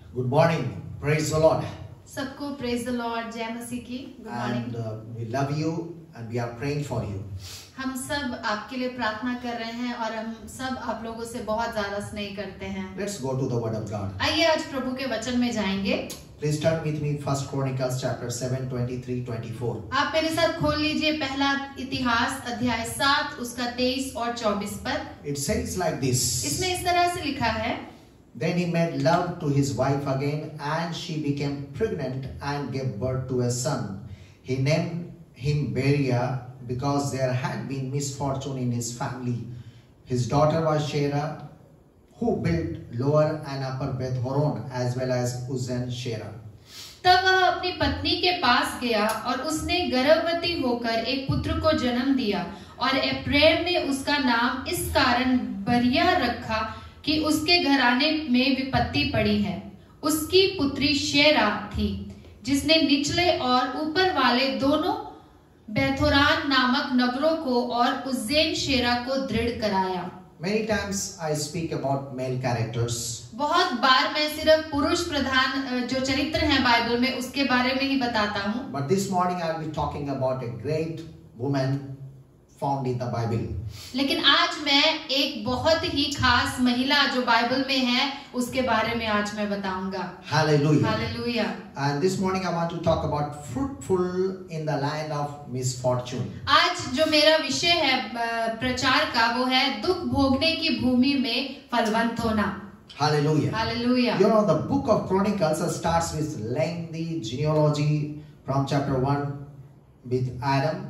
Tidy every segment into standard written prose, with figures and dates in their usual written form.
Good morning. Praise the Lord. सबको praise the Lord, जय मसीह की। Good morning. And we love you and we are praying for you. हम सब आपके लिए प्रार्थना कर रहे हैं और हम सब आप लोगों से बहुत ज्यादा स्नेह करते हैं। Let's go to the Word of God. आइए आज प्रभु के वचन में जाएंगे। Please turn with me 1 Chronicles chapter 7, 23-24. आप मेरे साथ खोल लीजिए पहला इतिहास अध्याय 7 उसका 23 और 24 पर। It says like this. इसमें इस तरह से लिखा है, Then he made love to his wife again, and she became pregnant and gave birth to a son. He named him Beriah because there had been misfortune in his family. His daughter was Shera, who built lower and upper Beth Horon as well as Uzen Shera. तब वह अपनी पत्नी के पास गया और उसने गर्भवती होकर एक पुत्र को जन्म दिया और एप्रैम ने उसका नाम इस कारण बरिया रखा कि उसके घराने में विपत्ति पड़ी है। उसकी पुत्री शेरा थी जिसने निचले और ऊपर वाले दोनों बेथोरान नामक नगरों को और उज्जैन शेरा को दृढ़ कराया। Many times I speak about male characters. बहुत बार मैं सिर्फ पुरुष प्रधान जो चरित्र हैं बाइबल में उसके बारे में ही बताता हूँ। But this morning I will be talking about a great woman found in the Bible. लेकिन आज मैं एक बहुत ही खास महिला जो बाइबल में है उसके बारे में आज मैं बताऊंगा। Hallelujah. Hallelujah. And this morning I want to talk about fruitful in the land of misfortune. आज जो मेरा विषय है प्रचार का वो है दुख भोगने की भूमि में फलवंत होना। Hallelujah. Hallelujah. You know, the book of Chronicles starts with lengthy genealogy from chapter 1 with Adam.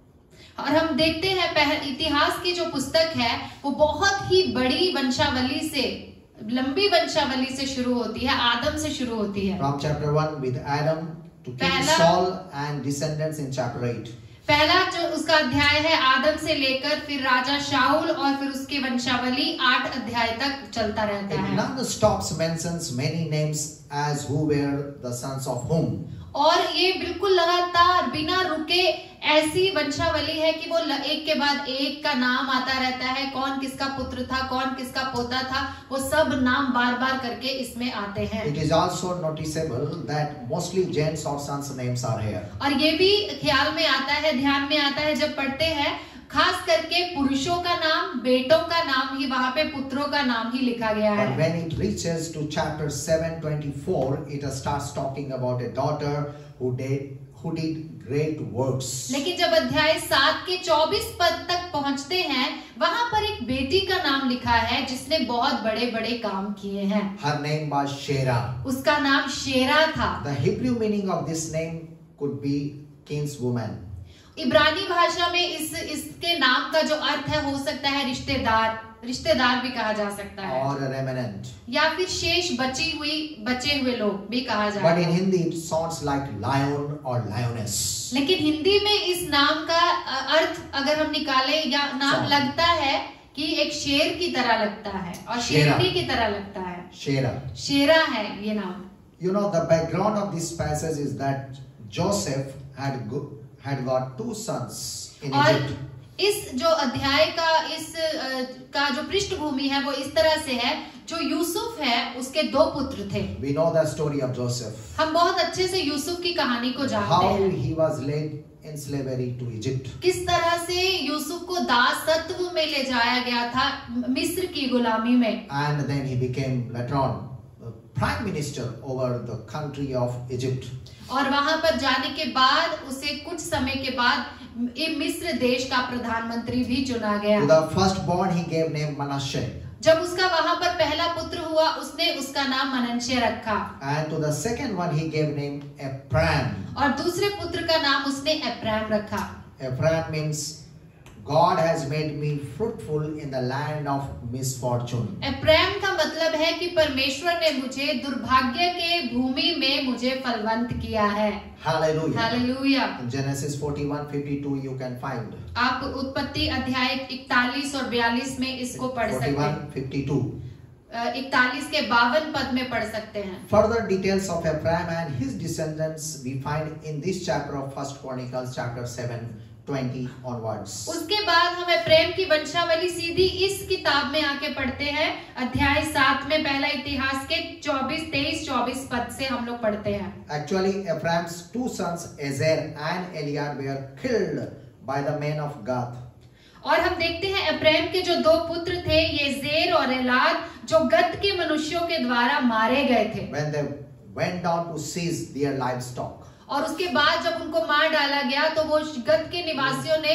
और हम देखते हैं इतिहास की जो पुस्तक है वो बहुत ही बड़ी वंशावली से, लंबी वंशावली से शुरू होती है, आदम से शुरू होती है। From chapter 1 with Adam to King Saul and descendants in chapter 8. पहला जो उसका अध्याय है आदम से लेकर फिर राजा शाऊल और फिर उसकी वंशावली 8 अध्याय तक चलता रहता है। Non-stops mentions many names as who were the sons of whom. और ये बिल्कुल लगातार बिना रुके ऐसी वंशावली है कि वो एक के बाद एक का नाम आता रहता है, कौन किसका पुत्र था, कौन किसका पोता था, वो सब नाम बार बार करके इसमें आते हैं। It is also noticeable that mostly gents or sons names are here. और ये भी ख्याल में आता है, ध्यान में आता है जब पढ़ते हैं, खास करके पुरुषों का नाम, बेटों का नाम ही वहाँ पे पुत्रों का नाम ही लिखा गया है। But when it reaches to chapter 7:24, it starts talking about a daughter who did great works. लेकिन जब अध्याय 7 के 24 पद तक पहुँचते हैं, वहाँ पर एक बेटी का नाम लिखा है जिसने बहुत बड़े-बड़े काम किए हैं। Her name was Shera. उसका नाम शेरा था। The Hebrew meaning of this name could be kinswoman. इब्रानी भाषा में इसके नाम का जो अर्थ है हो सकता है रिश्तेदार भी कहा जा सकता है, or a remnant, या फिर शेष बचे हुए लोग भी कहा जाता है। But in Hindi it sounds like lion or lioness. लेकिन हिंदी में इस नाम का अर्थ अगर हम निकाले या नाम लगता है कि एक शेर की तरह लगता है और शेरनी की तरह लगता है। शेरा है ये नाम। You know, the background of this passage is that Joseph had got 2 sons in Egypt. इस जो अध्याय का जो पृष्ठभूमि है वो इस तरह से है, जो यूसुफ है उसके 2 पुत्र थे। We know the story of Joseph. हम बहुत अच्छे से यूसुफ की कहानी को जानते हैं। How he was led in slavery to Egypt. किस तरह से यूसुफ को दासत्व में ले जाया गया था मिस्र की गुलामी में। And then he became later on the prime minister over the country of Egypt. और वहां पर जाने के बाद उसे कुछ समय के बाद मिस्र देश का प्रधानमंत्री भी चुना गया। To the firstborn he gave name Manasseh. जब उसका वहां पर पहला पुत्र हुआ उसने उसका नाम मनश्शे रखा। And to the second one he gave name Ephraim. और दूसरे पुत्र का नाम उसने एप्रैम रखा। Ephraim means God has made me fruitful in the land of misfortune. Ephraim का मतलब है कि परमेश्वर ने मुझे दुर्भाग्य के भूमि में मुझे फलवंत किया है। Hallelujah. Hallelujah. In Genesis 41:52 you can find. आप उत्पत्ति अध्याय 41 और 42 में इसको पढ़ सकते हैं। 41:52. 41 के 52 पद में पढ़ सकते हैं। Further details of Ephraim and his descendants we find in this chapter of 1 Chronicles chapter 7:20 onwards. उसके बाद हमें प्रेम की वंशावली सीधी इस किताब में आके पढ़ते हैं, अध्याय 7 में पहला इतिहास के 23-24 हम लोग पढ़ते हैं। Actually, Ephraim's two sons, Ezer and Eliab, were killed by the men of Gath. और हम देखते हैं अब्राहम के जो दो पुत्र थे, येजेर और एलाद, जो गत के मनुष्यों के द्वारा मारे गए थे। When they went down to seize their livestock. और उसके बाद जब उनको मार डाला गया तो वो गत के निवासियों ने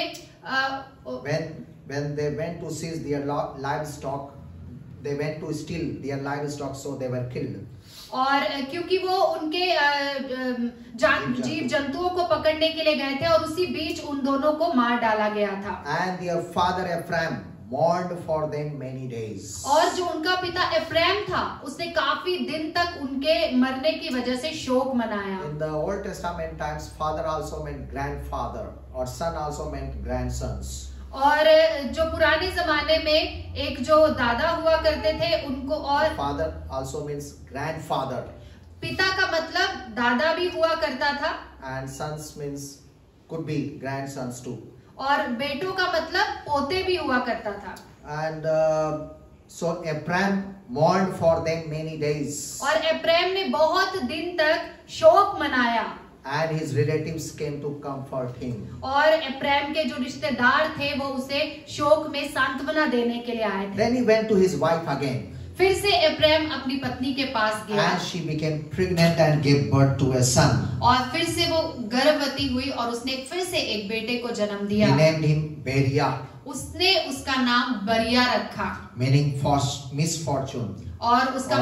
When they went to seize their livestock, they went to steal their livestock, so they were killed. और क्योंकि वो उनके जीव जंतुओं को पकड़ने के लिए गए थे और उसी बीच उन दोनों को मार डाला गया था। And their father Ephraim mourned for them many days. और जो उनका पिता एफ्राइम था, उसने काफी दिन तक उनके मरने की वजह से शोक मनाया। In the Old Testament times, father also meant grandfather, or son also meant grandsons. और जो पुराने जमाने में एक जो दादा हुआ करते थे उनको, और father also means grandfather. पिता का मतलब दादा भी हुआ करता था, and sons means could be grandsons too. और बेटों का मतलब पोते भी हुआ करता था। And so Ephraim mourned for them many days. और एफ्राइम ने बहुत दिन तक शोक मनाया। And his relatives came to comfort him. और एफ्राइम के जो रिश्तेदार थे वो उसे शोक में सांत्वना देने के लिए आए थे। Then he went to his wife again. फिर से एफ्राइम अपनी पत्नी के पास गया। And she became pregnant and gave birth to a son. और फिर से वो गर्भवती हुई और उसने फिर से एक बेटे को जन्म दिया। He named him Beriah. उसने उसका नाम बरिया रखा, meaning misfortune. और उसका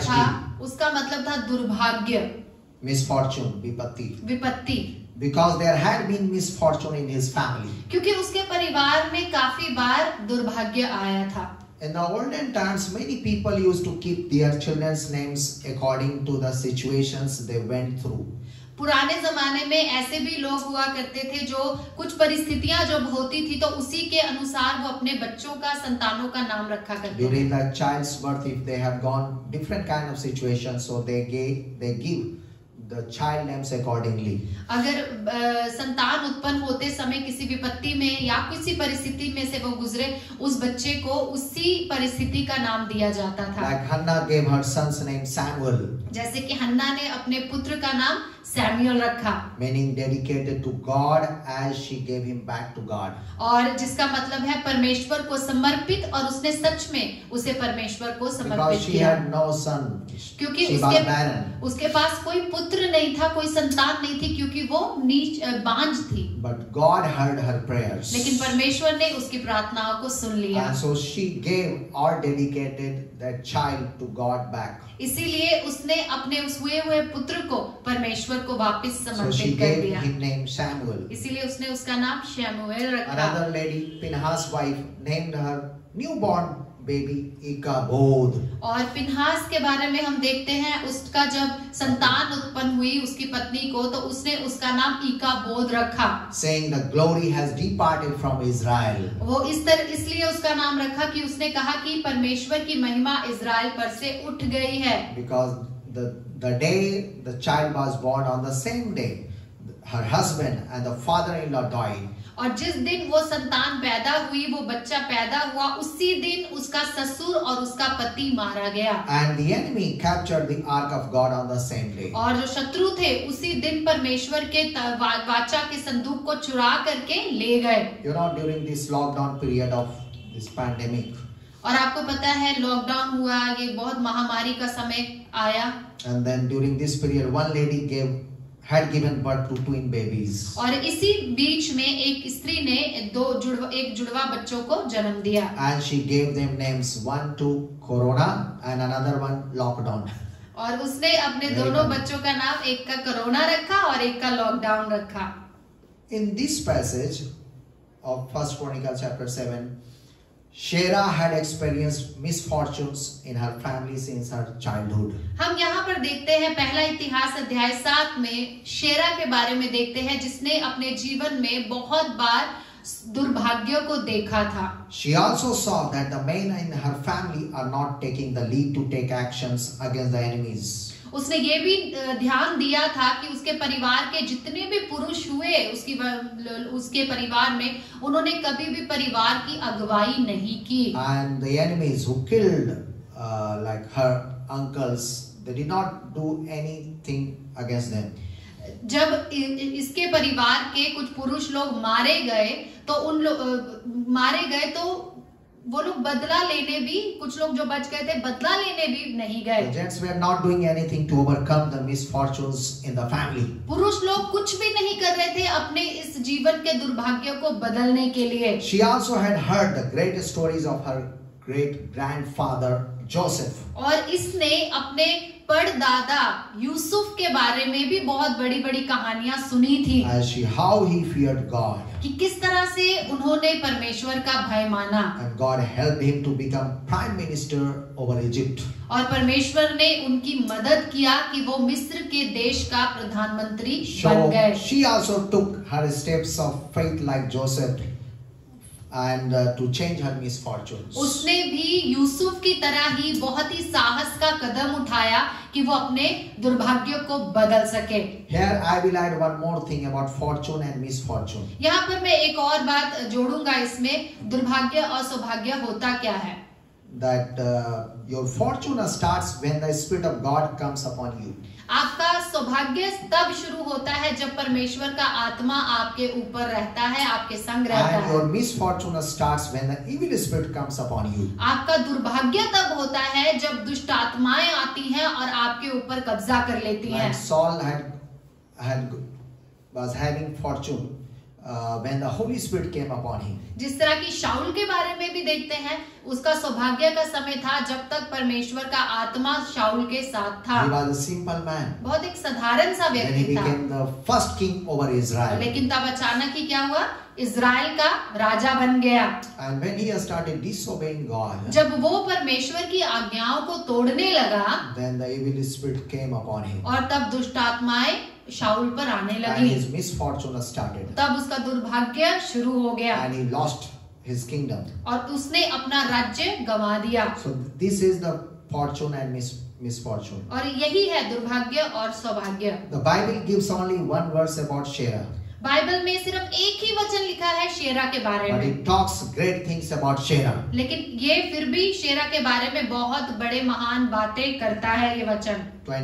मतलब था दुर्भाग्य, misfortune, विपत्ति। Because there had been misfortune in his family. क्योंकि उसके परिवार में काफी बार दुर्भाग्य आया था। In the olden times, many people used to keep their children's names according to the situations they went through. पुराने जमाने में ऐसे भी लोग हुआ करते थे जो कुछ परिस्थितियां जब होती थी तो उसी के अनुसार वो अपने बच्चों का, संतानों का नाम रखा करते थे। During the child's birth, if they have gone different kind of situations, so they give the child names accordingly. अगर संतान उत्पन्न होते समय किसी विपत्ति में या किसी परिस्थिति में से वो गुजरे, उस बच्चे को उसी परिस्थिति का नाम दिया जाता था। Like Hannah gave her son's name Samuel. जैसे कि हन्ना ने अपने पुत्र का नाम सैमुअल रखा, meaning dedicated to God as she gave him back to God. और जिसका मतलब है परमेश्वर को समर्पित, और उसने सच में उसे परमेश्वर को समर्पित Because she किया। had no son. क्योंकि she was barren. उसके पास कोई पुत्र नहीं था, कोई संतान नहीं थी, क्योंकि वो बांझ थी। But God heard her prayers. लेकिन परमेश्वर ने उसकी प्रार्थनाओं को सुन लिया। And so she gave or dedicated that child to God back. इसीलिए उसने अपने उस हुए पुत्र को परमेश्वर को वापस समर्पित कर दिया। So she gave him name Samuel. इसीलिए उसने उसका नाम शमूएल रखा। Another lady, Pinhas' wife, named her newborn baby Ichabod. और पिनहास के बारे में हम देखते हैं, उसका जब संतान उत्पन्न हुई उसकी पत्नी को, तो उसने उसका नाम इकाबोद रखा, saying the glory has departed from Israel. वो इसलिए उसका नाम रखा कि उसने कहा कि परमेश्वर की महिमा इज़राइल पर से उठ गई है। Because the day the child was born, on the same day her husband and the father-in-law died. और जिस दिन वो संतान पैदा हुई, वो बच्चा पैदा हुआ, उसी दिन उसका ससुर और उसका पति मारा गया। And the enemy captured the ark of God on the same day. और जो शत्रु थे उसी दिन परमेश्वर के वाचा के संदूक को चुरा करके ले गए। You know, during this lockdown period of this pandemic. और आपको पता है लॉकडाउन हुआ, ये बहुत महामारी का समय आया। And then during this period, one lady had given birth to twin babies. और इसी बीच में एक स्त्री ने एक जुड़वा बच्चों को जन्म दिया। And she gave them names, one to Corona and another one lockdown. और उसने अपने दोनों बच्चों का नाम, एक का कोरोना रखा और एक का लॉकडाउन रखा। In this passage of 1 Chronicles chapter 7, Shera had experienced misfortunes in her family since her childhood. हम यहाँ पर देखते हैं पहला इतिहास अध्याय 7 में शेरा के बारे में देखते हैं, जिसने अपने जीवन में बहुत बार दुर्भाग्यों को देखा था। She also saw that the men in her family are not taking the lead to take actions against the enemies. उसने ये भी ध्यान दिया था कि उसके परिवार के जितने भी पुरुष हुए उसके परिवार में, उन्होंने कभी भी परिवार की अगुवाई नहीं की। And the enemies who killed like her uncles, They did not do anything against them. जब इसके परिवार के कुछ पुरुष लोग मारे गए तो वो लोग बदला लेने भी, कुछ लोग जो बच गए थे बदला लेने भी नहीं गए. The gents were not doing anything to overcome the misfortunes in the family. पुरुष लोग कुछ भी नहीं कर रहे थे अपने इस जीवन के दुर्भाग्य को बदलने के लिए. She also had heard the great stories of her great grandfather Joseph. और इसने अपने परदादा यूसुफ के बारे में भी बहुत बड़ी बड़ी कहानियां सुनी थी. How he feared God. कि किस तरह से उन्होंने परमेश्वर का भय माना. And God helped him to become prime minister over Egypt. और परमेश्वर ने उनकी मदद किया कि वो मिस्र के देश का प्रधानमंत्री बन गए. She also took her steps of faith like Joseph and to change her misfortunes. उसने भी यूसुफ की तरह ही बहुत ही साहस का कदम उठाया कि वो अपने दुर्भाग्य को बदल सके. Here I will add one more thing about fortune and misfortune. यहाँ पर मैं एक और बात जोड़ूंगा इसमें, दुर्भाग्य और सौभाग्य होता क्या है. That your fortune starts when the Spirit of God comes upon you. आपका सौभाग्य तब शुरू होता है जब परमेश्वर का आत्मा आपके ऊपर रहता है, आपके संग रहता And your misfortune starts when the evil spirit comes upon you. आपका दुर्भाग्य तब होता है जब दुष्ट आत्माएं आती हैं और आपके ऊपर कब्जा कर लेती हैं. Saul was having fortune when the Holy Spirit came upon him. जिस तरह की शाऊल के बारे में भी देखते हैं, उसका सौभाग्य का समय था जब तक परमेश्वर का आत्मा शाऊल के साथ था. He was a simple man. बहुत एक साधारण सा Then he व्यक्ति था. became the first king over Israel. लेकिन तब अचानक ही क्या हुआ, इज़राइल का राजा बन गया. And when he started disobeying God, जब वो परमेश्वर की आज्ञाओं को तोड़ने लगा, then the evil spirit came upon him. और तब दुष्ट आत्माएं शाऊल पर आने And लगी. his misfortune started. तब उसका दुर्भाग्य शुरू हो गया. And he lost his kingdom. और उसने अपना राज्य गंवा दिया. So this is the fortune and misfortune. और यही है दुर्भाग्य और सौभाग्य. The Bible gives only one verse about Shera. Bible में सिर्फ एक ही वचन लिखा है शेरा के बारे But में. it talks great things about Shera. लेकिन ये फिर भी शेरा के बारे में बहुत बड़े महान बातें करता है ये वचन.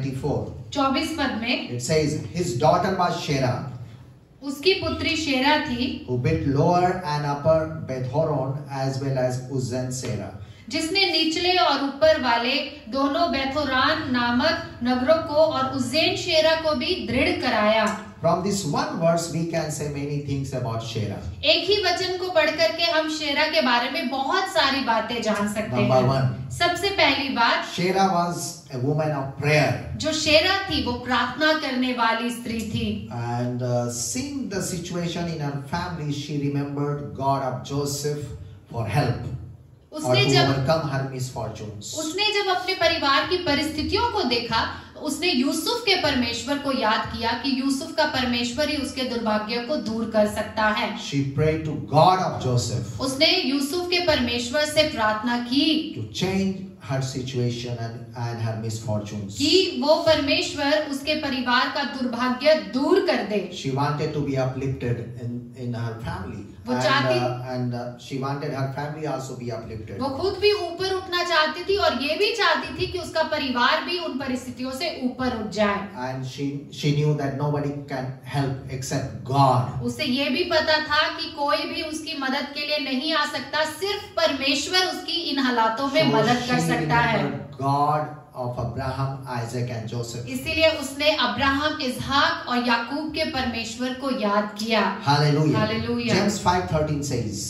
24 पद में It says, his daughter was Shera, उसकी पुत्री शेरा थी, who built lower and upper Beth-horon as well as Uzzan Serah. जिसने निचले और ऊपर वाले दोनों बेथोरान नामक नगरों को और उज्जैन शेरा को भी दृढ़ कराया. From this one verse we can say many things about Shera. एक ही वचन को पढ़ करके हम शेरा के बारे में बहुत सारी बातें जान सकते Number हैं. 1. सबसे पहली बात, Shera was a woman of prayer. जो शेरा थी वो प्रार्थना करने वाली स्त्री थी. And seeing the situation in her family, she remembered God of Joseph for help. Or to overcome her misfortunes. उसने जब अपने परिवार की परिस्थितियों को देखा, उसने यूसुफ के परमेश्वर को याद किया कि यूसुफ का परमेश्वर ही उसके दुर्भाग्य को दूर कर सकता है. She prayed to God of Joseph. उसने यूसुफ के परमेश्वर से प्रार्थना की To change her situation and her misfortunes. कि वो परमेश्वर उसके परिवार का दुर्भाग्य दूर कर दे. She wanted to be uplifted in her family. And she wanted her family also be uplifted. वो खुद भी ऊपर उठना चाहती थी और ये भी चाहती थी कि उसका परिवार भी उन परिस्थितियों से ऊपर उठ जाए. And she knew that nobody can help except God. उसे ये भी पता था कि कोई भी उसकी मदद के लिए नहीं आ सकता, सिर्फ परमेश्वर उसकी इन हालातों में मदद कर सकता है. God of Abraham, Isaac and Joseph. इसीलिए उसने अब्राहम, इसहाक और याकूब के परमेश्वर को याद किया. Hallelujah. Hallelujah. James 5:13 says.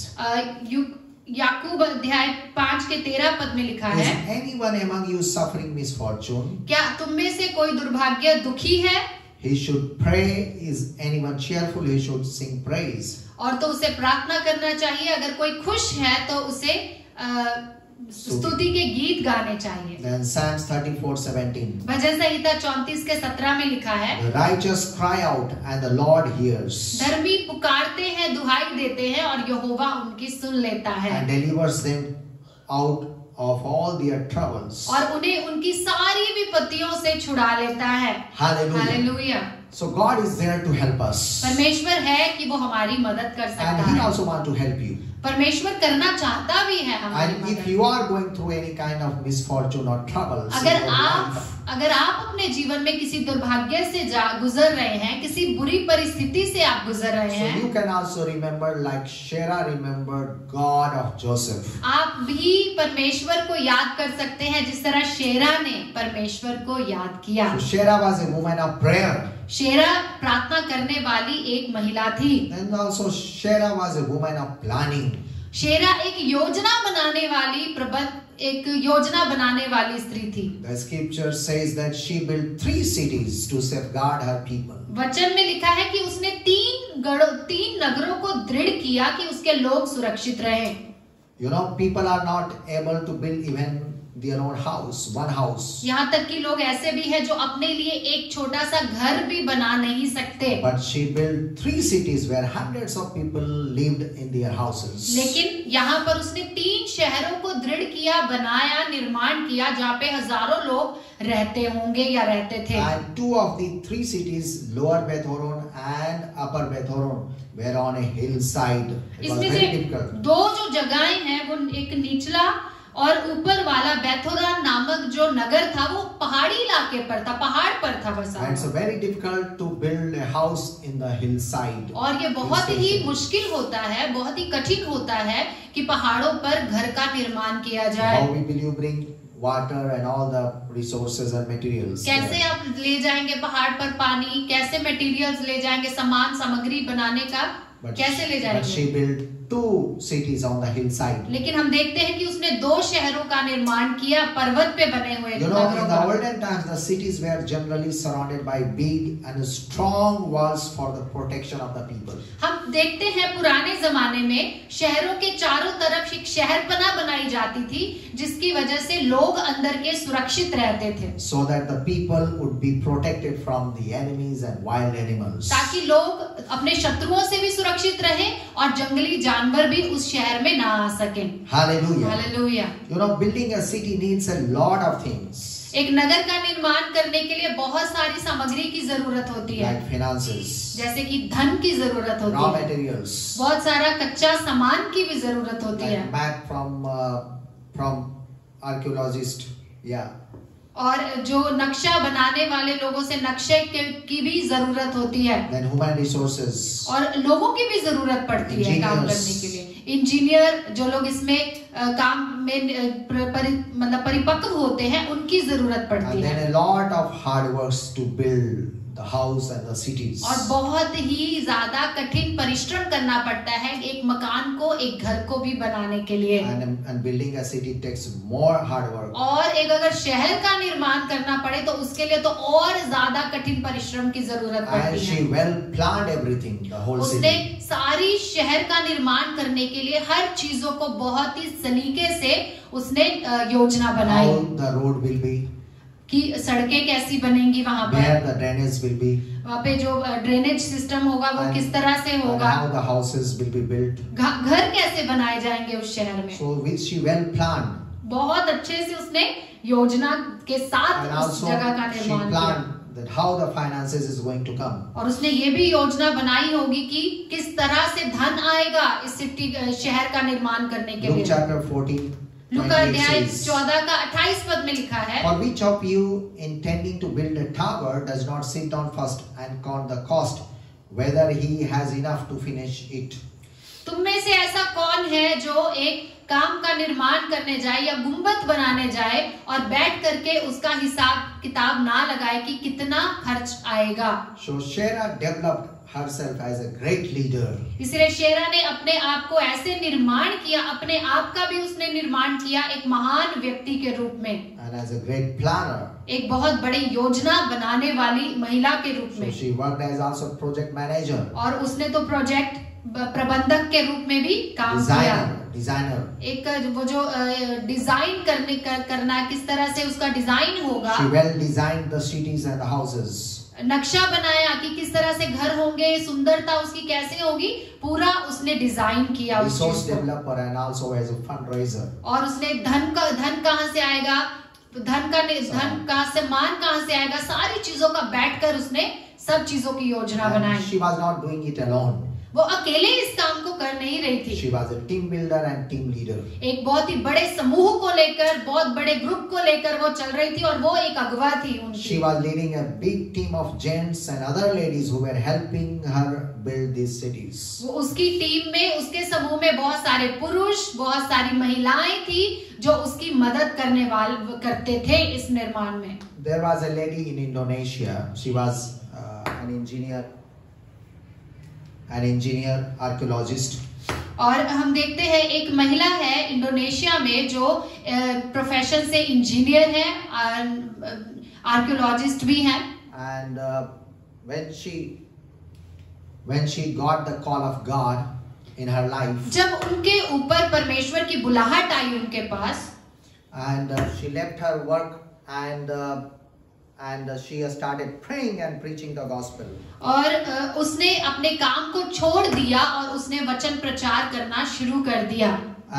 याकूब अध्याय 5 के 13 पद में लिखा है, Is anyone among you suffering misfortune? क्या तुम में से कोई दुर्भाग्य दुखी है? He should pray. Is anyone cheerful? He should sing praise. और तो उसे प्रार्थना करना चाहिए. अगर कोई खुश है तो उसे स्तुति के गीत गाने चाहिए. Then Psalms 34:17. भजन संहिता 34 के 17 में लिखा है, The righteous cry out and the Lord hears. धर्मी पुकारते हैं, दुहाई देते हैं और यहोवा उनकी सुन लेता है. And delivers them out of all their troubles. और उन्हें उनकी सारी विपत्तियों से छुड़ा लेता है. Hallelujah. Hallelujah. So God is there to help us. परमेश्वर है कि वो हमारी मदद कर सकता And He है. also want to help you. परमेश्वर करना चाहता भी है हमारी And if मदद. you are going through any kind of misfortune or troubles in your life, अगर आप अपने जीवन में किसी दुर्भाग्य से गुजर रहे हैं, किसी बुरी परिस्थिति से आप गुजर रहे So हैं, you can also remember like Sarah remembered God of Joseph. आप भी परमेश्वर को याद कर सकते हैं जिस तरह शेरा ने परमेश्वर को याद किया। So Sarah was a woman of prayer. शेरा प्रार्थना करने वाली एक महिला थी। And also Sarah was a woman of planning. शेरा एक योजना बनाने वाली स्त्री थी। The scripture says that she built 3 cities to safeguard her people. वचन में लिखा है कि उसने 3 नगरों को दृढ़ किया कि उसके लोग सुरक्षित रहे। You know, people are not able to build even their own house, one house. यहाँ तक कि लोग ऐसे भी हैं जो अपने लिए एक छोटा सा घर भी बना नहीं सकते। But she built 3 cities where hundreds of people lived in their houses. लेकिन यहाँ पर उसने 3 शहरों को दृढ़ किया, बनाया, निर्माण किया जहाँ पे हजारों लोग रहते होंगे या रहते थे। And 2 of the 3 cities, Lower Beth Horon and Upper Beth Horon, were on a hillside. It was इसमें very से difficult. 2 जो जगहें हैं वो एक निचला और ऊपर वाला बेथोरान नामक जो नगर था वो पहाड़ी इलाके पर था, पहाड़ पर था बसा। And it's very difficult to build a house in the hillside. और ये बहुत ही मुश्किल होता है, बहुत ही कठिन होता है कि पहाड़ों पर घर का निर्माण किया जाए। How will you bring water and all the resources and materials? कैसे आप ले जाएंगे पहाड़ पर पानी, कैसे मटेरियल्स ले जाएंगे, सामान सामग्री बनाने का कैसे ले But she जाएंगे? built 2 cities on the hillside. लेकिन हम देखते हैं कि उसने 2 शहरों का निर्माण किया पर्वत पे बने हुए You know, नगरों in the का। olden times, the cities were generally surrounded by big and strong walls for the protection of the people. हम देखते हैं पुराने जमाने में शहरों के चारों तरफ एक शहरपनाह बनाई जाती थी जिसकी वजह से लोग अंदर के सुरक्षित रहते थे, So that the people would be protected from the enemies and wild animals. ताकि लोग अपने शत्रुओं से भी सुरक्षित रहे और जंगली जानवर भी उस शहर में ना आ सकें। Hallelujah. Hallelujah. You know, building a city needs a lot of things. एक नगर का निर्माण करने के लिए बहुत सारी सामग्री की जरूरत होती है, Like finances, जैसे कि धन की जरूरत raw होती है, materials, बहुत सारा कच्चा सामान की भी जरूरत होती है, like map from archaeologist. Yeah. और जो नक्शा बनाने वाले लोगों से नक्शे की भी जरूरत होती है, Then human resources. और लोगों की भी जरूरत पड़ती है काम Engineers. करने के लिए। इंजीनियर जो लोग इसमें काम में मतलब परिपक्व होते हैं उनकी जरूरत पड़ती And है, then a lot of hard works to build the house and the cities. और बहुत ही ज्यादा कठिन परिश्रम करना पड़ता है एक मकान को, एक घर को भी बनाने के लिए। And building a city takes more hard work. और एक अगर शहर का निर्माण करना पड़े तो उसके लिए तो और ज्यादा कठिन परिश्रम की जरूरत And पड़ती she है। well planned everything, the whole उसने city. सारी शहर का निर्माण करने के लिए हर चीजों को बहुत ही सलीके से उसने योजना बनाई How the road will be, कि सड़कें कैसी बनेंगी वहां where पर, the drainage will be, वहां पे जो ड्रेनेज सिस्टम होगा वो And- किस तरह से and होगा, how the houses will be built. घर कैसे बनाए जाएंगे उस शहर में। So which she well planned. बहुत अच्छे से उसने योजना के साथ And उस also जगह का she निर्माण किया, planned that how the finances is going to come. और उसने ये भी योजना बनाई होगी कि किस तरह से धन आएगा इस सिटी शहर का निर्माण करने के Luke लिए। chapter 14, लूका 28 अध्याय says, 14 का 28 पद में लिखा है, For which of you intending to build a tower does not sit down first and count the cost, whether he has enough to finish it? तुम में से ऐसा कौन है जो एक काम का निर्माण करने जाए या गुंबद बनाने जाए और बैठ करके उसका हिसाब किताब ना लगाए कि कितना खर्च आएगा। So Sarah developed herself as a great leader. इसलिए शेरा ने अपने आप को ऐसे निर्माण किया, अपने आप का भी उसने निर्माण किया एक महान व्यक्ति के रूप में, And as a great planner. एक बहुत बड़ी योजना बनाने वाली महिला के रूप So में, she worked as also project manager, और उसने तो प्रोजेक्ट प्रबंधक के रूप में भी काम किया। designer. एक वो जो डिजाइन करना किस तरह से उसका डिजाइन होगा, She well designed the cities and the houses. नक्शा बनाया कि किस तरह से घर होंगे, सुंदरता उसकी कैसे होगी, पूरा उसने डिजाइन किया उस Resource चीज को। developer and also as a fundraiser. और उसने धन कहाँ से आएगा, धन का सम्मान कहाँ से आएगा, सारी चीजों का बैठकर उसने सब चीजों की योजना And बनाई। she was not doing it alone. वो अकेले इस काम को कर नहीं रही थी। She was a team builder and team leader. एक बहुत ही बड़े समूह को लेकर, बहुत बड़े ग्रुप को लेकर वो चल रही थी और वो एक अगवा थी उनकी। She was leading a big team of gents and other ladies who were helping her build these cities. वो उसकी टीम में, उसके समूह में बहुत सारे पुरुष, बहुत सारी महिलाएं थी जो उसकी मदद करते थे इस निर्माण में। There was a lady in Indonesia. She was an engineer, archaeologist. और हम देखते हैं एक महिला है इंडोनेशिया में जो प्रोफेशन से इंजीनियर है, आर्कियोलॉजिस्ट भी है। And when she got the call of God in her life, जब उनके ऊपर परमेश्वर की बुलाहट आई उनके पास, and she left her work and she started praying and preaching the gospel. और उसने अपने काम को छोड़ दिया और उसने वचन प्रचार करना शुरू कर दिया।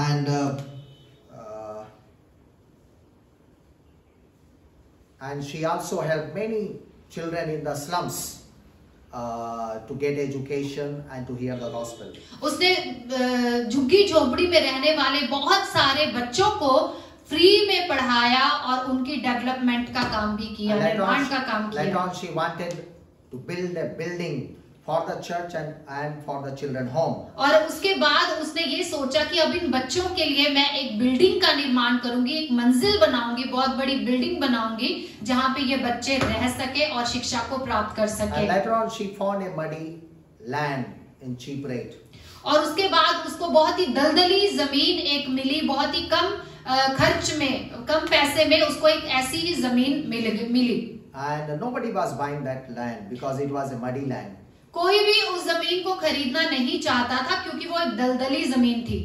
And she also helped many children in the slums to get education and to hear the gospel. उसने झुग्गी झोपड़ी में रहने वाले बहुत सारे बच्चों को फ्री में पढ़ाया और उनकी डेवलपमेंट का काम भी किया, निर्माण का काम किया। Later on she wanted to build a building for the church and for the children home. और उसके बाद उसने ये सोचा कि अब इन बच्चों के लिए मैं एक बिल्डिंग का निर्माण करूंगी, एक मंजिल बनाऊंगी, बहुत बड़ी बिल्डिंग बनाऊंगी जहां पे ये बच्चे रह सके और शिक्षा को प्राप्त कर सके। And later on she found a muddy land in cheap rate. और उसके बाद उसको बहुत ही दलदली जमीन एक मिली, बहुत ही कम खर्च में, कम पैसे में उसको एक ऐसी ही जमीन मिली। And nobody was buying that land because it was a muddy land. कोई भी उस जमीन को खरीदना नहीं चाहता था क्योंकि वो एक दलदली जमीन थी।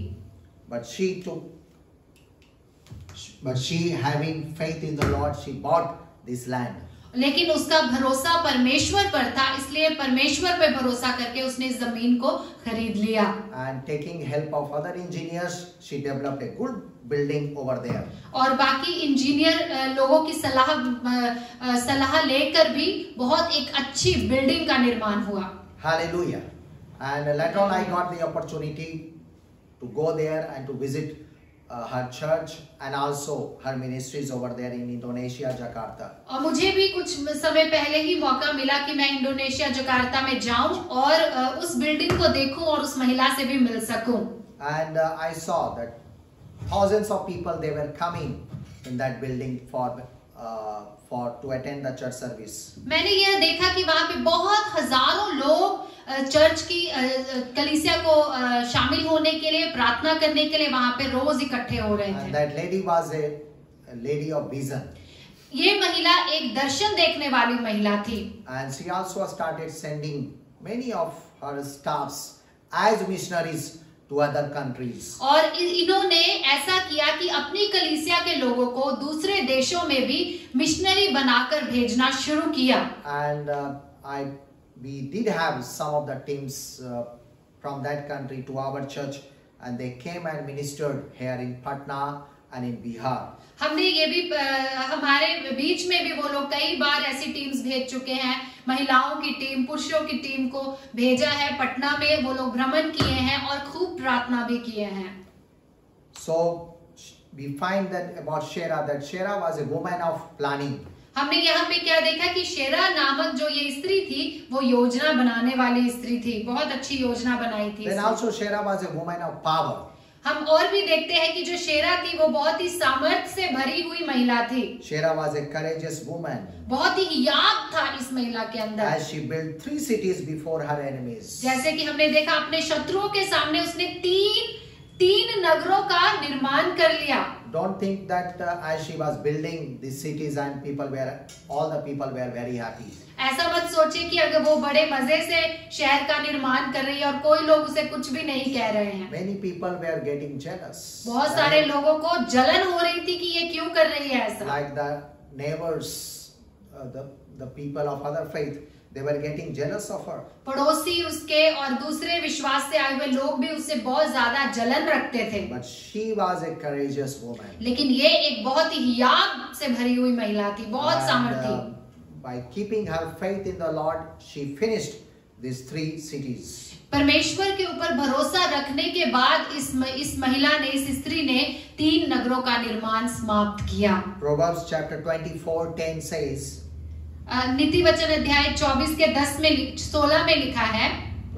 But she having faith in the Lord, she bought this land. लेकिन उसका भरोसा परमेश्वर पर था, इसलिए परमेश्वर पर भरोसा करके उसने इस जमीन को खरीद लिया। And taking help of other engineers, she developed a good building over there. और बाकी इंजीनियर लोगों की सलाह लेकर भी बहुत एक अच्छी बिल्डिंग का निर्माण हुआ। Hallelujah. And later on I got the opportunity to go there and to visit her church and also her ministries over there in Indonesia, Jakarta. और मुझे भी कुछ समय पहले ही मौका मिला कि मैं इंडोनेशिया जकार्ता में जाऊं और उस बिल्डिंग को देखूं और उस महिला से भी मिल सकूं। And I saw that thousands of people, they were coming in that building for to attend the church service. मैंने यह देखा कि वहाँ पे बहुत हजारों लोग चर्च की कलीसिया को शामिल होने के लिए, प्रार्थना करने के लिए वहाँ पे रोज इकट्ठे हो रहे थे। And that lady was a lady of vision. ये महिला एक दर्शन देखने वाली महिला थी। And she also started sending many of her staffs as missionaries to other countries. और इन्होंने ऐसा किया कि अपनी कलीसिया के लोगों को दूसरे देशों में भी मिशनरी बनाकर भेजना शुरू किया। And we did have some of the teams from that country to our church, and they came and ministered here in Patna and in Bihar. हमने ये भी हमारे बीच में भी वो लोग कई बार ऐसी टीम्स भेज चुके हैं, महिलाओं की टीम, पुरुषों की टीम को भेजा है। पटना में वो लोग भ्रमण किए हैं और खूब प्रार्थना भी किए हैं। So we find that about Shera, that Shera was a woman of planning. हमने यहाँ पे क्या देखा कि शेरा नामक जो ये स्त्री थी वो योजना बनाने वाली स्त्री थी, बहुत अच्छी योजना बनाई थी। Then also Shera was a woman of power. हम और भी देखते हैं कि जो शेरा थी वो बहुत ही सामर्थ्य से भरी हुई महिला थी। Shera was a courageous woman. बहुत ही हियाव था इस महिला के अंदर। As she built 3 cities before her enemies. जैसे कि हमने देखा अपने शत्रुओं के सामने उसने तीन नगरों का निर्माण कर लिया। Don't think that as she was building these cities and all the people were very happy. ऐसा मत सोचिए कि अगर वो बड़े मजे से शहर का निर्माण कर रही है और कोई लोग उसे कुछ भी नहीं कह रहे हैं। Many people were getting jealous. बहुत सारे लोगों को जलन हो रही थी कि ये क्यों कर रही है ऐसा। Like the neighbors, the people of other faith, they were getting jealous of her. पड़ोसी उसके और दूसरे विश्वास से आए हुए लोग भी उससे बहुत ज्यादा जलन रखते थे। But she was a courageous woman. लेकिन ये एक बहुत ही हियाव से भरी हुई महिला थी, बहुत सामर्थ्य थी। By keeping her faith in the Lord, she finished these 3 cities. परमेश्वर के ऊपर भरोसा रखने के बाद इस महिला ने, इस स्त्री ने 3 नगरों का निर्माण समाप्त किया। Proverbs chapter 24:10 says, नीति वचन अध्याय 24 के 16 में लिखा है,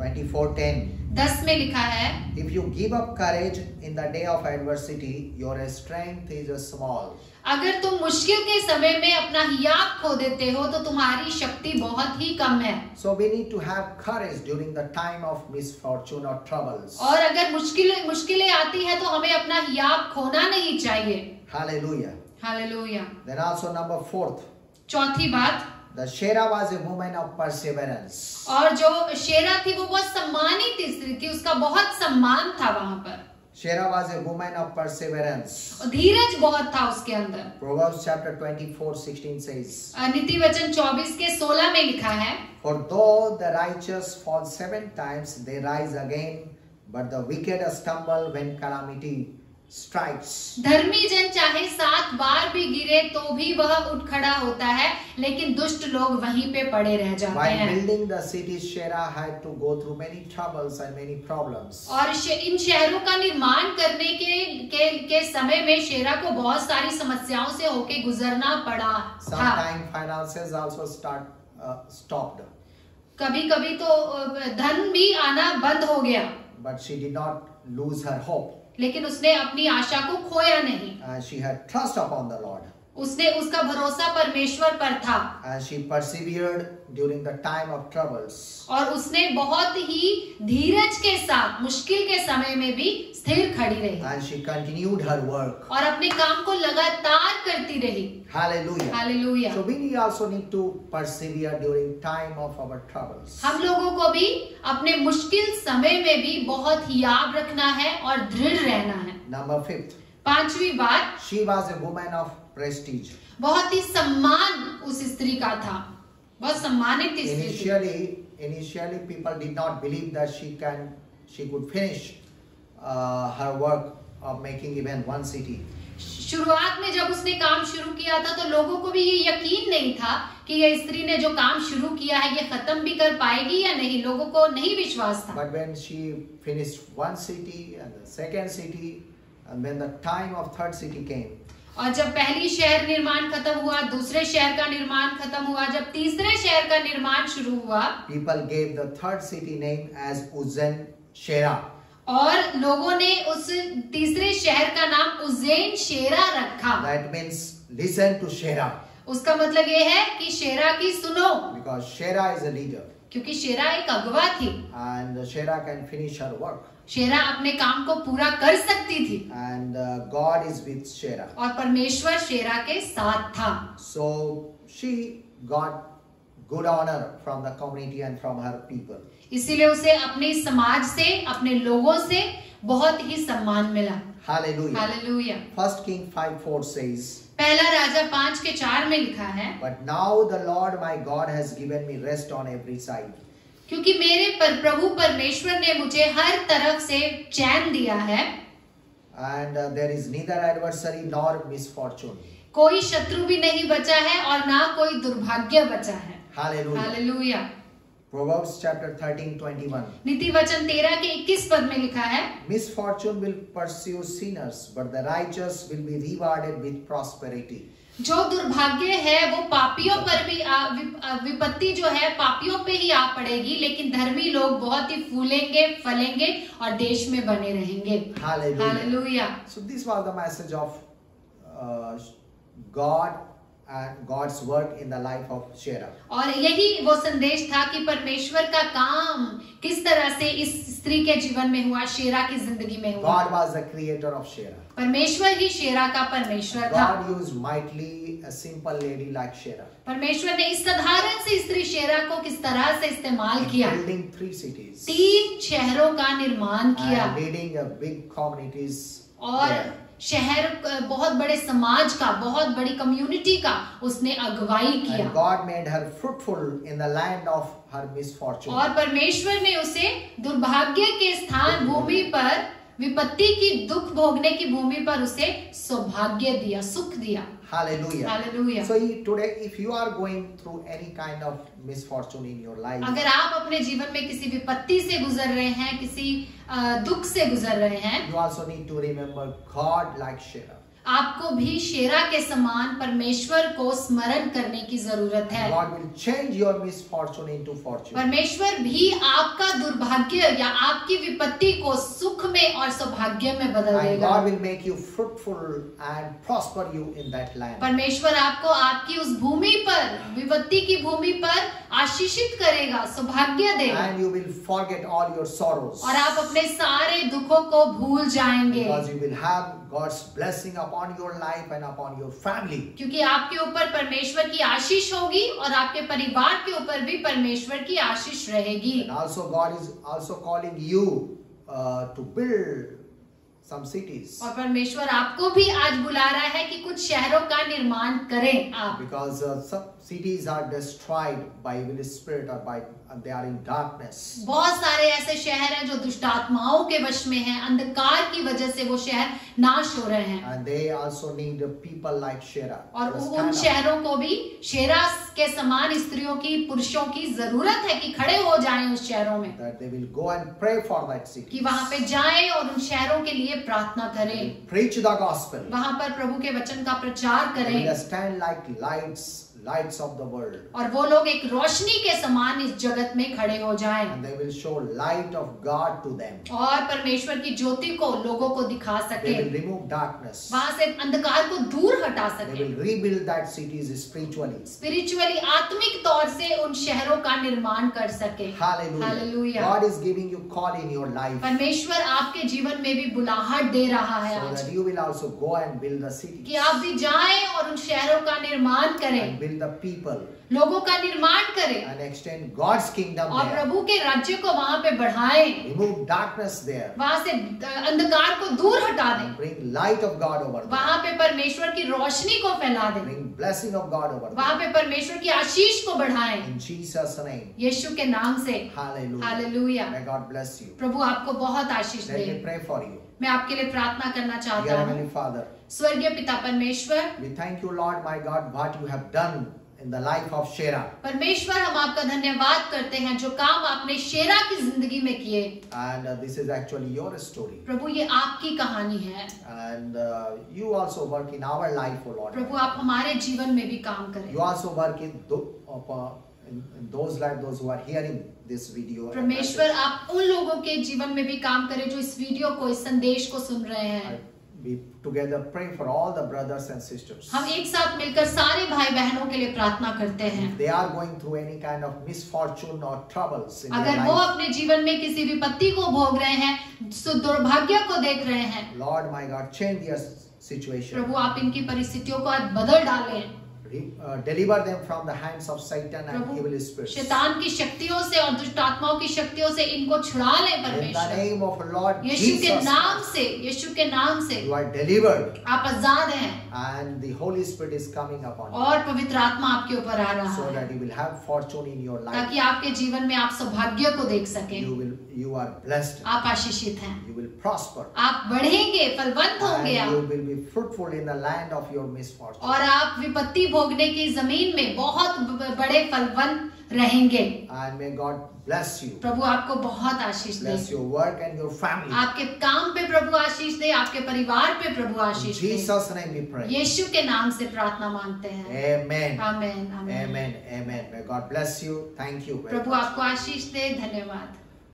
24:10, 10 में लिखा है, if you give up courage in the day of adversity, your strength is small. अगर तुम मुश्किल के समय में अपना हियाव खो देते हो तो तुम्हारी शक्ति बहुत ही कम है। So we need to have courage during the time of misfortune or troubles. और अगर मुश्किलें आती है तो हमें अपना हियाव खोना नहीं चाहिए। Hallelujah. Hallelujah. Then also number 4th, चौथी बात, the Shera was a woman of perseverance. और जो शेरा थी वो बहुत सम्मानित स्त्री थी, उसका बहुत सम्मान था वहां पर। Shera was a woman of perseverance. और धीरज बहुत था उसके अंदर। Proverbs chapter 24:16 says, नीति वचन 24 के 16 में लिखा है, for though the righteous fall 7 times, they rise again, but the wicked stumble when calamity strikes. धर्मी जन चाहे 7 बार भी गिरे तो भी वह उठ खड़ा होता है, लेकिन दुष्ट लोग वहीं पे पड़े रह जाते While हैं। building the city, Shera had to go through many troubles and many problems. और इन शहरों का निर्माण करने के समय में शेरा को बहुत सारी समस्याओं से होके गुजरना पड़ा था। Sometimes finances also stopped. कभी-कभी तो धन भी आना बंद हो गया, But she did not lose her hope. लेकिन उसने अपनी आशा को खोया नहीं। She had trust upon the Lord. उसका भरोसा परमेश्वर पर था। And she persevered during the time of troubles. और उसने बहुत ही धीरज के साथ मुश्किल के समय में भी स्थिर खड़ी रही। And she continued her work. और अपने काम को लगातार करती रही। Hallelujah. Hallelujah. So we also need to persevere during time of our troubles. हम लोगों को भी अपने मुश्किल समय में भी बहुत हियाव रखना है और दृढ़ रहना है। Number 5th. 5वीं बात, She was a woman of prestige. बहुत ही सम्मान उस स्त्री का था, बहुत सम्मानित स्त्री थी। Initially people did not believe that she could finish her work of making even one city. शुरुआत में जब उसने काम शुरू किया था तो लोगों को भी ये यकीन नहीं था कि ये स्त्री ने जो काम शुरू किया है ये खत्म भी कर पाएगी या नहीं, लोगों को नहीं विश्वास था। But when she finished one city and the second city, and when the time of third city came, और जब पहली शहर निर्माण खत्म हुआ, दूसरे शहर का निर्माण खत्म हुआ, जब तीसरे शहर का निर्माण शुरू हुआ, people gave the third city name as Uzzen Shera. और लोगों ने उस तीसरे शहर का नाम उज्जैन शेरा रखा। That means listen to Shera. उसका मतलब ये है कि शेरा की सुनो, Because Shera is a leader. क्योंकि शेरा एक अगवा थी। And Shera can finish her work. शेरा अपने काम को पूरा कर सकती थी। And God is with Shera. और परमेश्वर शेरा के साथ था। So she got good honor from the community and from her people. इसीलिए उसे अपने समाज से, अपने लोगों से बहुत ही सम्मान मिला। Hallelujah. हालेलुया। 1 King 5:4 says, पहला राजा 5 के 4 में लिखा है, but now the Lord my God has given me rest on every side. क्योंकि मेरे प्रभु परमेश्वर ने मुझे हर तरफ से चैन दिया है। And there is neither adversary nor misfortune. कोई शत्रु भी नहीं बचा है और ना कोई दुर्भाग्य बचा है। Hallelujah. हालेलुया। Proverbs chapter 13:21. नीति वचन 13 के 21 पद में लिखा है, Misfortune will pursue sinners, but the righteous will be rewarded with prosperity. जो दुर्भाग्य है वो पापियों पर भी विपत्ति जो है पापियों पे ही आ पड़ेगी, लेकिन धर्मी लोग बहुत ही फूलेंगे, फलेंगे और देश में बने रहेंगे। Hallelujah. Hallelujah. So this was the message of God and God's work in the life of Shera. और यही वो संदेश था कि परमेश्वर का काम किस तरह से इस स्त्री के जीवन में हुआ, शेरा की जिंदगी में हुआ। God was the creator of Shera. परमेश्वर ही शेरा का परमेश्वर था। God used mightily a simple lady like Shera. परमेश्वर ने इस साधारण सी स्त्री शेरा को किस तरह से इस्तेमाल किया, Building 3 cities. 3 शहरों का निर्माण किया And leading a big communities और there. शहर बहुत बड़े समाज का, बहुत बड़ी कम्युनिटी का उसने अगुवाई किया। And God made her fruitful in the land of her misfortune. और परमेश्वर ने उसे दुर्भाग्य के स्थान भूमि पर, विपत्ति की दुख भोगने की भूमि पर उसे सौभाग्य दिया, सुख दिया। Hallelujah. Hallelujah. So today, if you are going through any kind of misfortune in your life, अगर आप अपने जीवन में किसी विपत्ति से गुजर रहे हैं, किसी दुख से गुजर रहे हैं, you also need to remember God like Shera. आपको भी शेरा के समान परमेश्वर को स्मरण करने की जरूरत है। God will change your misfortune into fortune. परमेश्वर भी आपका दुर्भाग्य या आपकी विपत्ति को सुख में और सौभाग्य में बदल And देगा। God will make you fruitful and prosper you in that land. परमेश्वर आपको आपकी उस भूमि पर, विपत्ति की भूमि पर आशीषित करेगा, सौभाग्य देगा, And you will forget all your sorrows. और आप अपने सारे दुखों को भूल जाएंगे, Because you will have God's blessing upon your life and upon your family. क्योंकि आपके ऊपर परमेश्वर की आशीष होगी और आपके परिवार के ऊपर भी परमेश्वर की आशीष रहेगी। And also God is also calling you to build some cities. और परमेश्वर आपको भी आज बुला रहा है कि कुछ शहरों का निर्माण करें आप, Because some cities are destroyed by evil spirit or by they are in darkness. बहुत सारे ऐसे शहर हैं जो दुष्ट आत्माओं के वश में हैं, अंधकार की वजह से वो शहर नाश हो रहे हैं, And they also need people like Shera. और to उन stand up. शहरों को भी शेरा के समान स्त्रियों की, पुरुषों की जरूरत है कि खड़े हो जाएं उस शहरों में, That they will go and pray for that city. कि वहां पे जाएं और उन शहरों के लिए प्रार्थना करें, Preach the gospel. वहां पर प्रभु के वचन का प्रचार They करें, will stand like lights of the world. और वो लोग एक रोशनी के समान इस जगत में खड़े हो जाएं, And they will show light of God to them. और परमेश्वर की ज्योति को लोगों को दिखा They सके, will remove darkness. वहां से अंधकार को दूर हटा They सके, will rebuild that cities spiritually. Spiritually, आत्मिक तौर से उन शहरों का निर्माण कर सके। Hallelujah. Hallelujah. God is giving you call in your life परमेश्वर आपके जीवन में भी बुलाहट दे रहा है so आज, that you will also go and build the कि cities आप भी जाएं और उन शहरों का निर्माण करें, and build the people लोगों का निर्माण करें, and extend God's kingdom और there. प्रभु के राज्य को वहां पे बढ़ाएं, Remove darkness there. वहां से अंधकार को दूर हटा दें, Bring light of God over there. वहां पे परमेश्वर की रोशनी को फैला दें, Bring blessing of God over there. वहां पे परमेश्वर की आशीष को बढ़ाएं, In Jesus' name. यीशु के नाम से। Hallelujah. Hallelujah. May God bless you. प्रभु आपको बहुत आशीष Let me they. pray for you. मैं आपके लिए प्रार्थना करना Dear चाहता हूँ। Heavenly Father, स्वर्गीय पिता परमेश्वर, we thank you, Lord, my God, what you have done in the life of Shera. परमेश्वर हम आपका धन्यवाद करते हैं जो काम आपने शेरा की जिंदगी में किए। And this is actually your story. प्रभु ये आपकी कहानी है, And you also work in our life, oh Lord. प्रभु आप हमारे जीवन में भी काम करें। You also work in those lives, those who are hearing this video. and परमेश्वर message. आप उन लोगों के जीवन में भी काम करें जो इस वीडियो को, इस संदेश को सुन रहे हैं। We together pray for all the brothers and sisters. हम एक साथ मिलकर सारे भाई बहनों के लिए प्रार्थना करते हैं। If they are going through any kind of misfortune or troubles in their अगर वो life, अपने जीवन में किसी विपत्ति को भोग रहे हैं, दुर्भाग्य को देख रहे हैं, Lord my God, change their situation. प्रभु आप इनकी परिस्थितियों को आज बदल डालें। Deliver them from the hands of Satan and Prabhu evil spirits. शैतान की शक्तियों से और दुष्ट आत्माओं की शक्तियों से इनको छुड़ा लें In the परमेश्वर। name of Lord यीशु के Jesus, नाम से, यीशु के नाम से you are delivered आप आजाद हैं, and the Holy Spirit is coming upon you और पवित्र आत्मा आपके ऊपर आ रहा so है, that you will have fortune in your life. ताकि आपके जीवन में आप सौभाग्य को देख सकें। You are blessed. आप आशीषित हैं, You will prosper. आप बढ़ेंगे, फलवंत होंगे And you आप, will be fruitful in the land of your misfortune. और आप विपत्ति भोगने की जमीन में बहुत बड़े फलवंत रहेंगे। And may God bless you. प्रभु आपको बहुत आशीष दे, Bless your work and your family. आपके काम पे प्रभु आशीष दे, आपके परिवार पे प्रभु In Ashish they. Jesus' name we pray. यीशु के नाम से प्रार्थना मांगते हैं। Amen. Amen, amen. Amen. Amen. May God bless you. Thank you. very Prabhu much. आपको आशीष दे। धन्यवाद।